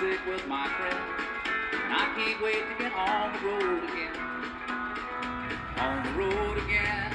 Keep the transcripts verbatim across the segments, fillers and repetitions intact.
music with my friends, and I can't wait to get on the road again. On the road again,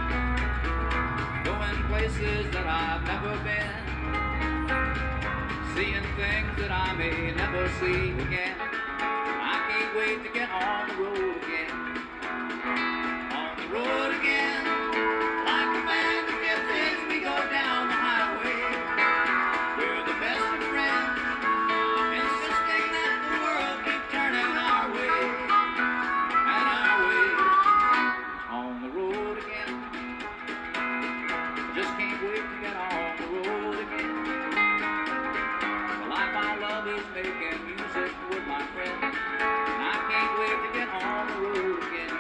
going places that I've never been, seeing things that I may never see again. I can't wait to get on the road again. On the road again, like a band of gypsies, we go down the highway. We're the best of friends, insisting that the world keep turning our way, and our way. On the road again, just can't wait to get on the road again. The life I love is making music with my friends, and I can't wait to get on the road again.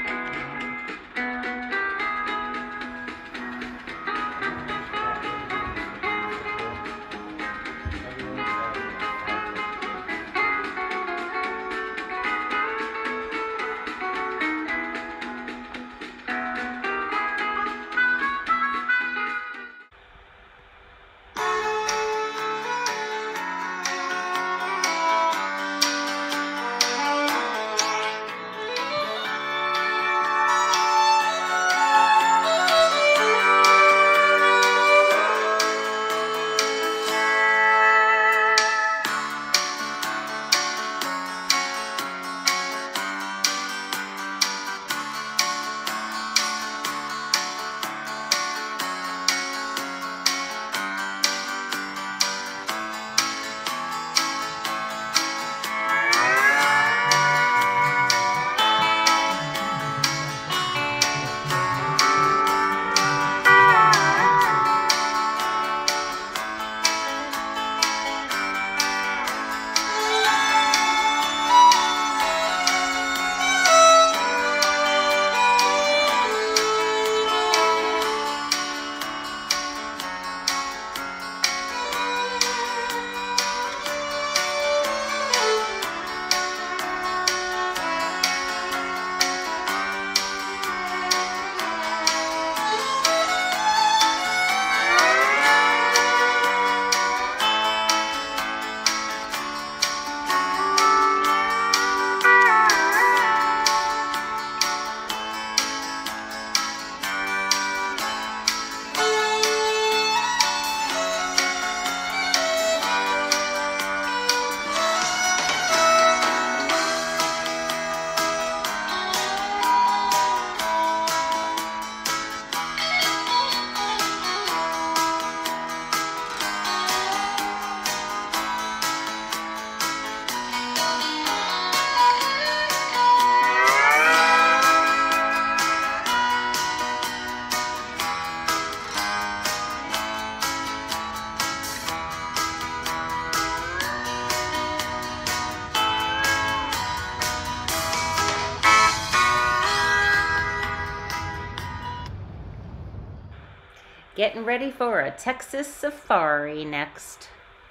Getting ready for a Texas safari next.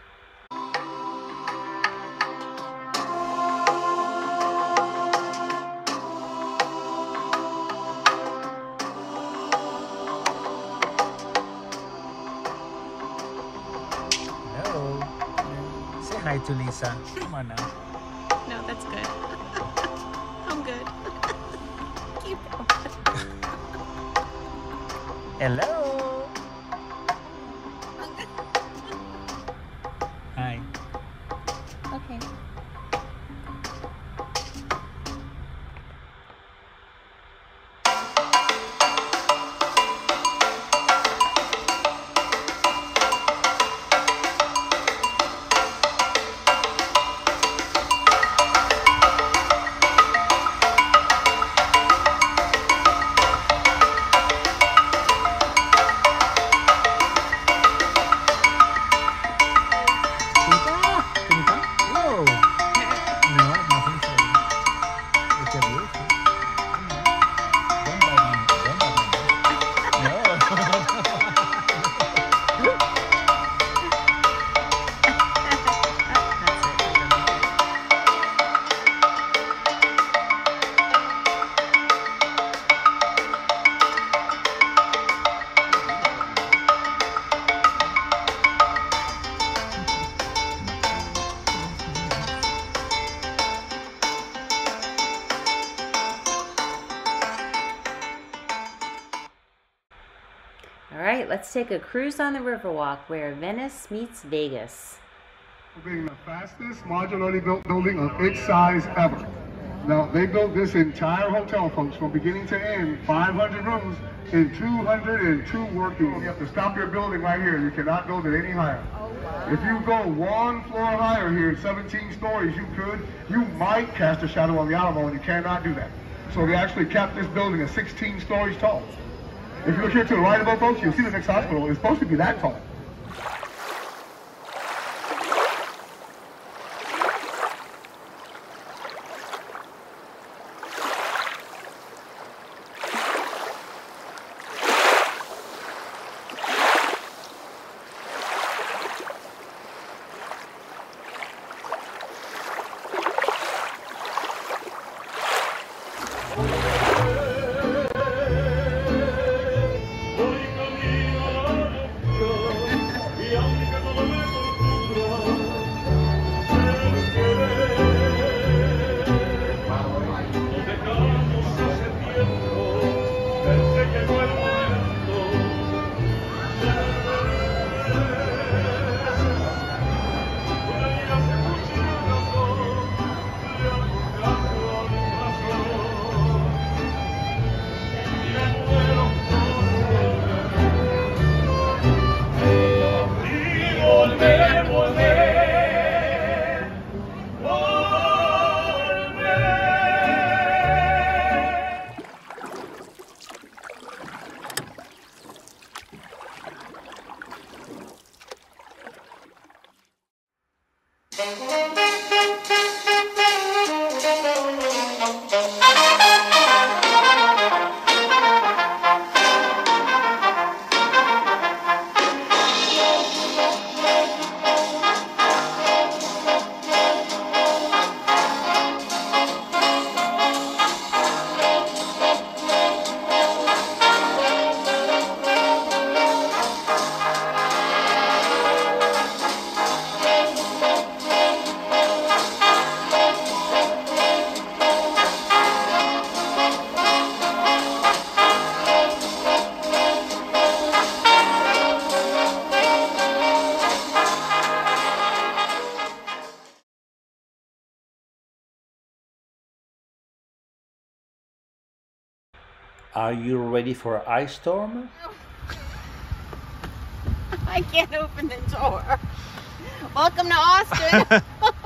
Hello. Say hi to Lisa. Come on now. No, that's good. I'm good. Keep going. Hello. Hi. Okay. let's take a cruise on the Riverwalk where Venice meets Vegas. Being the fastest modularly built building of its size ever. Now, they built this entire hotel, folks, from beginning to end, five hundred rooms in two hundred two working. You have to stop your building right here. You cannot build it any higher. Oh, wow. If you go one floor higher here, seventeen stories, you could, you might cast a shadow on the Alamo, and you cannot do that. So they actually capped this building at sixteen stories tall. If you look here to the right above, folks, you'll see the next hospital. It's supposed to be that tall. Are you ready for ice storm? I can't open the door. Welcome to Austin.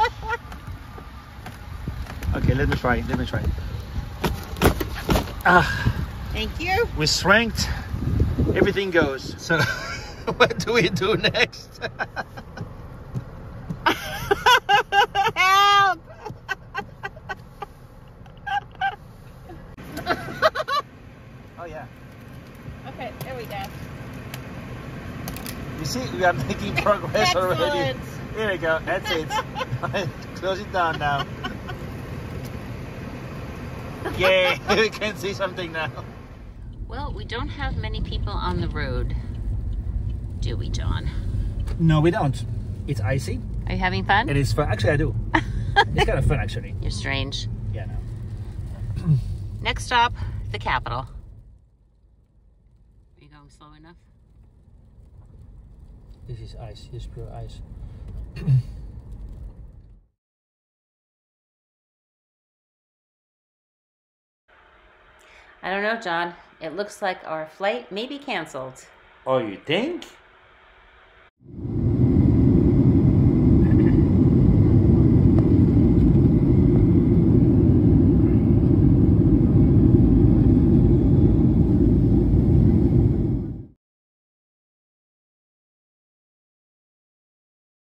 Okay, let me try. Let me try. Ah, Thank you. with strength, everything goes. So, what do we do next? Help! Oh yeah. Okay, there we go. You see, we are making progress already. Excellent. There we go. That's it. Close it down now. Yay! We can see something now. Well, we don't have many people on the road, do we, John? No, we don't. It's icy. Are you having fun? It is fun. Actually, I do. It's kind of fun, actually. You're strange. Yeah, no. Next stop, the Capitol. Are you going slow enough? This is ice. This is pure ice. I don't know, John. It looks like our flight may be canceled. Oh, you think?